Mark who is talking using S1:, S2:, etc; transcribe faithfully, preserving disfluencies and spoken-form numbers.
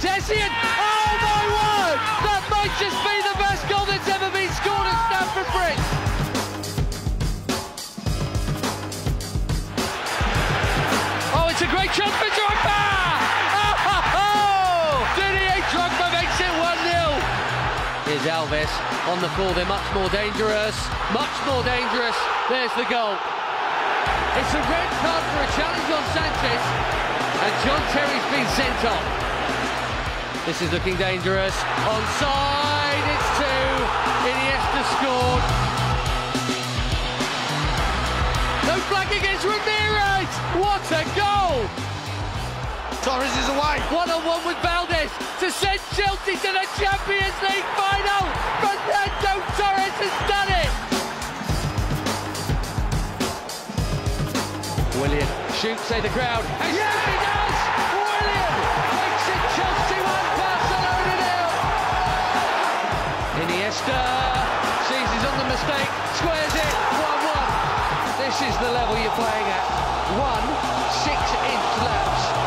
S1: Essien! Oh my word! That might just be the best goal that's ever been scored at Stamford Bridge! Oh, it's a great chance for Drogba! Oh, ho, ho! Didier Drogba makes it one nil! Here's Alves on the full, they're much more dangerous, much more dangerous. There's the goal. It's a red card for a challenge on Sanchez, and John Terry's been sent off. This is looking dangerous. Onside, it's two. Iniesta scored. No flag against Ramirez. What a goal!
S2: Torres is away.
S1: One on one with Valdez to send Chelsea to the Champions League final. Fernando Torres has done it. Willian shoots, say the crowd. And yes, he does! Willian makes it Chelsea one, Barcelona nil. Iniesta seizes on the mistake, squares it, one one. This is the level you're playing at. One six-inch lapse.